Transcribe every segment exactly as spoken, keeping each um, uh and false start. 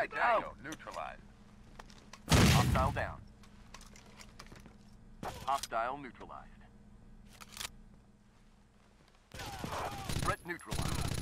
Frag Tango out! neutralized. Hostile down. Hostile neutralized. Threat neutralized.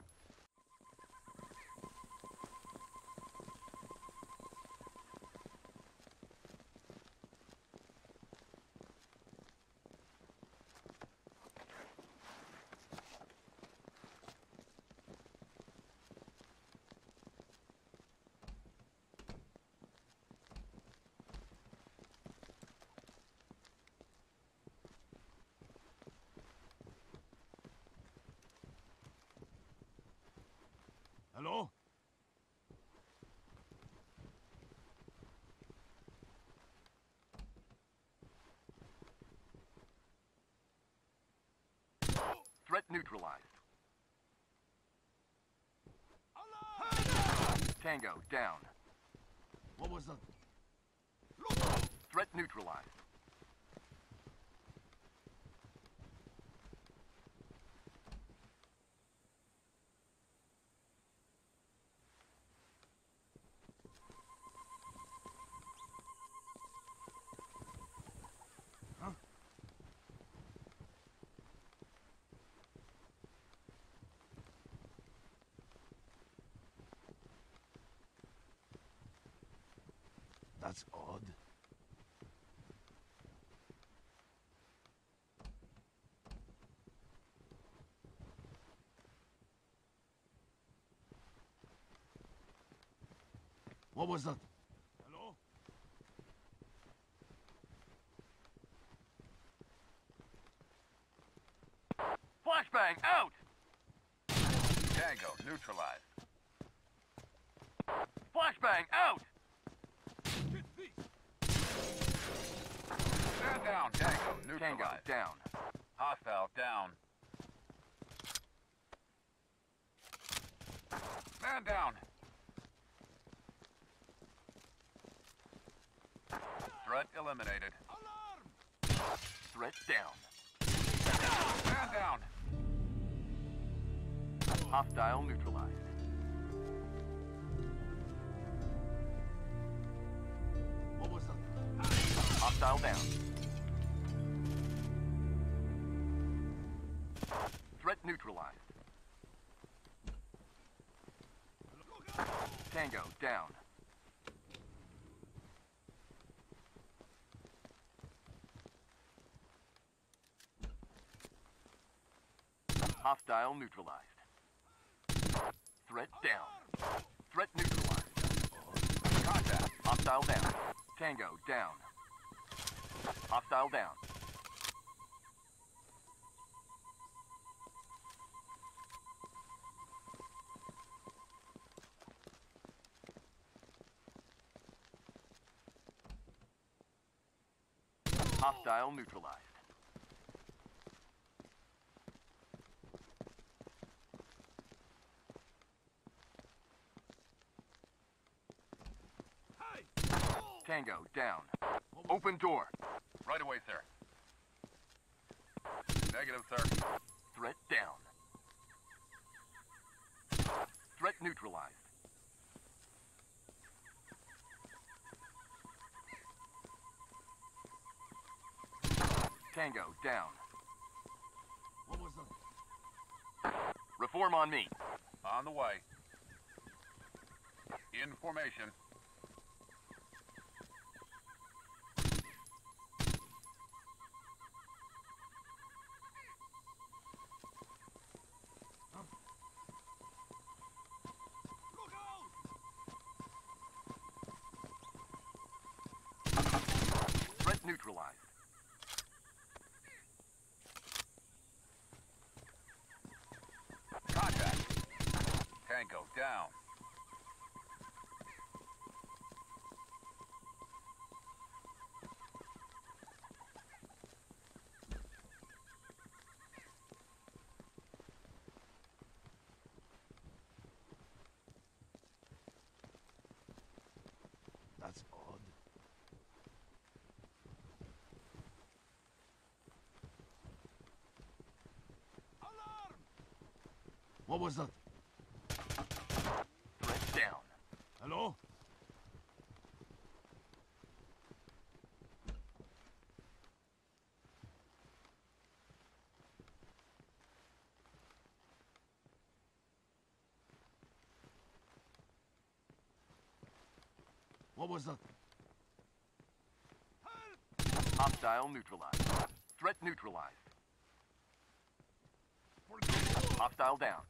Hello? Threat neutralized. Tango down. What was that? Threat neutralized. Huh? That's odd. What was that? Hello? Flashbang out! Tango neutralized. Flashbang out! Stand down. Tango Tango neutralized. down. Hostile down. Man down. Threat eliminated. Threat down. Man down. Hostile neutralized. What was that? Hostile down. Threat neutralized. Tango down. Hostile neutralized. Threat down. Threat neutralized. Contact. Hostile down. Tango down. Hostile down. Hostile neutralized. Tango down. Open door. Right away, sir. Negative, sir. Threat down. Threat neutralized. Tango down. What was that? Reform on me. On the way. In formation. Threat neutralized. Contact. Tango down. That's odd. What was that? Threat down. Hello? What was that? Hostile neutralized. Threat neutralized. Hostile down.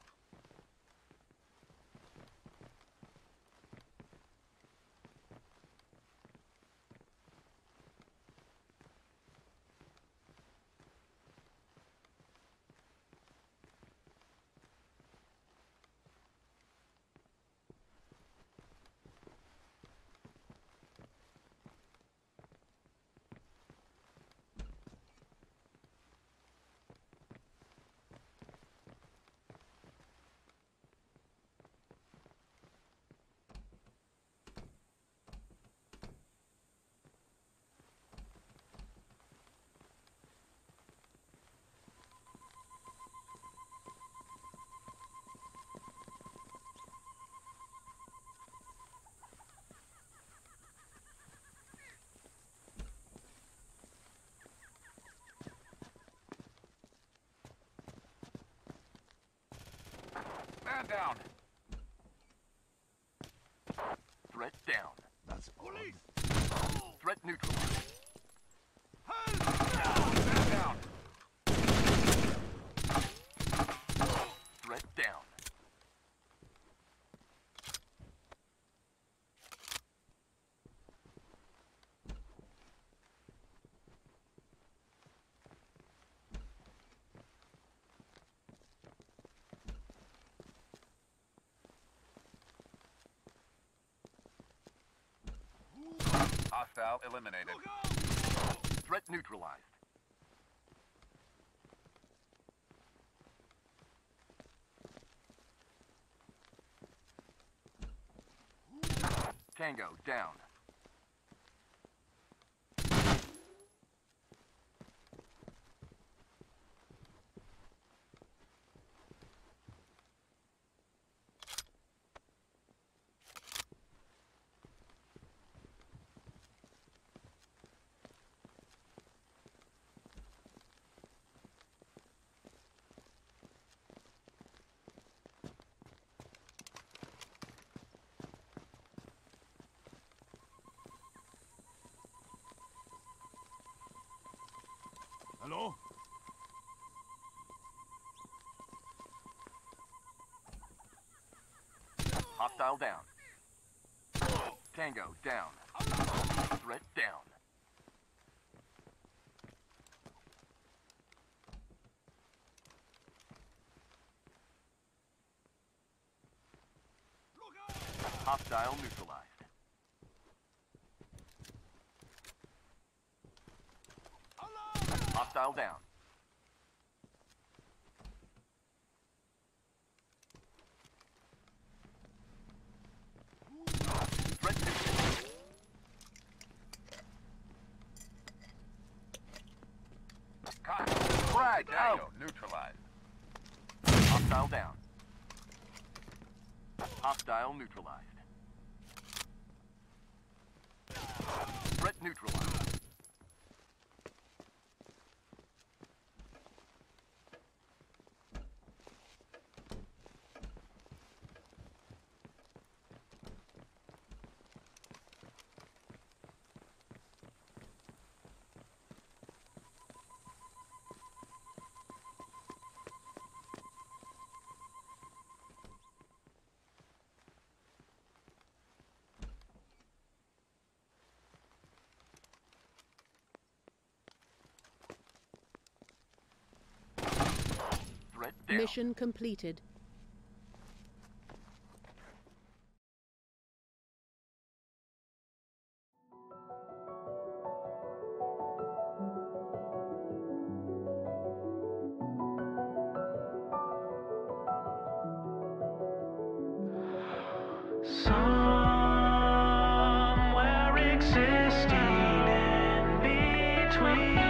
Man down. Threat down. That's police. Threat neutralized. Man down. Threat down. Hostile eliminated. Threat neutralized. Tango down. Hello? Hostile down. Tango down. Threat down. Hostile neutralized. Hostile down. Threat neutralized. Frag out. out. Neutralized. Hostile down. Hostile neutralized. Threat neutralized. Threat down. Mission completed. Somewhere existing in between.